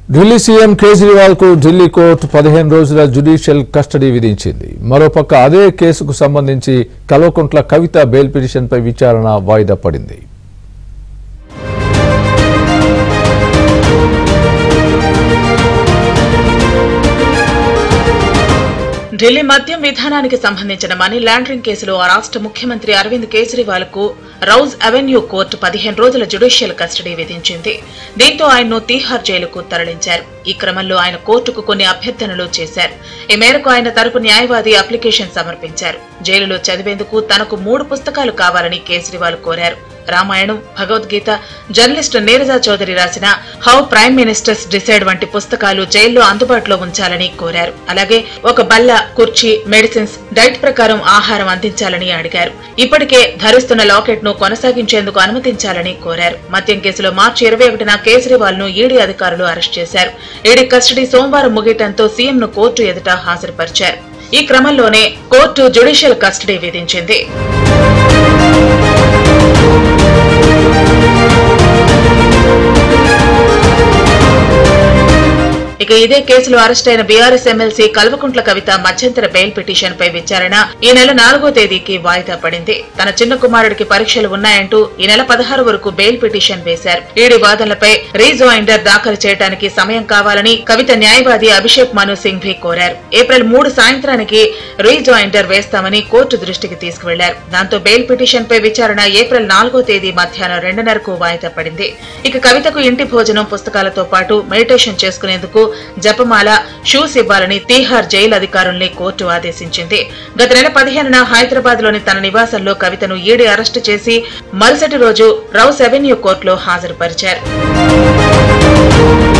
Delhi CM Kejriwal కు Delhi court 15 రోజుల judicial custody విధించింది. మరోపక్క అదే కేసుకు సంబంధించి కల్వకుంట్ల కవిత బెయిల్ పిటిషన్పై విచారణ వాయిదా పడింది. ఢిల్లీ మద్యం విధానానికి సంబంధించిన మనీ లాండరింగ్ కేసులో ఆ రాష్ట్ర ముఖ్యమంత్రి అరవింద్ కేజ్రీవాల్ కు రౌజ్ అవెన్యూ కోర్టు 15 రోజుల జ్యుడిషియల్ కస్టడీ విధించింది. దీంతో ఆయన్ను తీహార్ జైలుకు తరలించారు. ఈ క్రమంలో ఆయన కోర్టుకు కొన్ని అభ్యర్థనలు చేశారు. ఈ మేరకు ఆయన తరపు న్యాయవాది అప్లికేషన్ సమర్పించారు. జైలులో చదివేందుకు తనకు 3 పుస్తకాలు కావాలని కేజ్రీవాల్ కోరారు. రామాయణం, భగవద్గీత, జర్నలిస్ట్ నీరజ చౌదరి రాసిన హౌ ప్రైమ్ మినిస్టర్స్ డిసైడ్ వంటి పుస్తకాలు జైల్లో అందుబాటులో ఉంచాలని కోరారు. అలాగే ఒక బల్ల, కుర్చీ, మెడిసిన్స్, డైట్ ప్రకారం ఆహారం అందించాలని అడిగారు. ఇప్పటికే ధరిస్తున్న లాకెట్ ను కొనసాగించేందుకు అనుమతించాలని కోరారు. మద్యం కేసులో మార్చి 21న కేజ్రీవాల్ ను ఈడీ అధికారులు అరెస్ట్ చేశారు. ఈడీ కస్టడీ సోమవారం ముగియటంతో సీఎం ను కోర్టు ఎదుట హాజరుపరిచారు. ఈ క్రమంలోనే కోర్టు జ్యుడిషియల్ కస్టడీ విధించింది. ఇక ఇదే కేసులో అరెస్ట్ అయిన బీఆర్ఎస్ ఎమ్మెల్సీ కల్వకుంట్ల కవిత మధ్యంతర బెయిల్ పిటిషన్ పై విచారణ ఈ నెల 4వ తేదీకి వాయిదా పడింది. తన చిన్న కుమారుడికి పరీక్షలు ఉన్నాయంటూ ఈ నెల 16 వరకు బెయిల్ పిటిషన్ వేశారు. ఈడీ వాదనలపై రీజాయిండర్ దాఖలు చేయడానికి సమయం కావాలని కవిత న్యాయవాది అభిషేక్ మను సింఘ్వి కోరారు. ఏప్రిల్ 3 సాయంత్రానికి రీజాయిండర్ వేస్తామని కోర్టు దృష్టికి తీసుకువెళ్లారు. దాంతో బెయిల్ పిటిషన్ పై విచారణ ఏప్రిల్ 4వ తేదీ మధ్యాహ్నం 2:30కు వాయిదా పడింది. ఇక కవితకు ఇంటి భోజనం, పుస్తకాలతో పాటు మెడిటేషన్ చేసుకునేందుకు జపమాల, షూస్ ఇవ్వాలని తీహార్ జైలు అధికారుల్ని కోర్టు ఆదేశించింది. గత నెల 15న హైదరాబాద్ లోని తన నివాసంలో కవితను ఈడీ అరెస్టు చేసి మరుసటి రోజు రౌస్ అవెన్యూ కోర్టులో హాజరుపరిచారు.